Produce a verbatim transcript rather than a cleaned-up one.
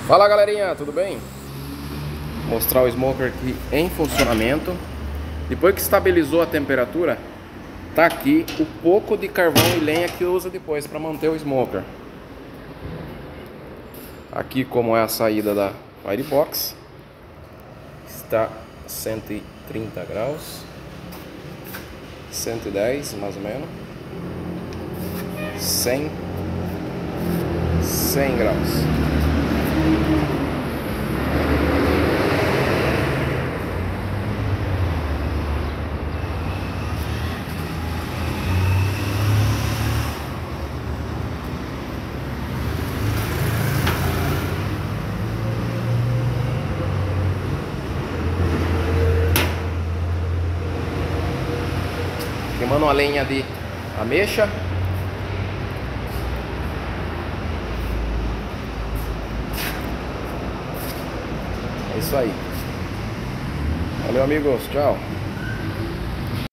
Fala galerinha, tudo bem? Vou mostrar o smoker aqui em funcionamento. Depois que estabilizou a temperatura, tá aqui o pouco de carvão e lenha que usa depois para manter o smoker. Aqui como é a saída da Firebox, está cento e trinta graus, cento e dez mais ou menos, cem, cem graus. Queimando uma lenha de ameixa. É isso aí. Valeu, amigos. Tchau.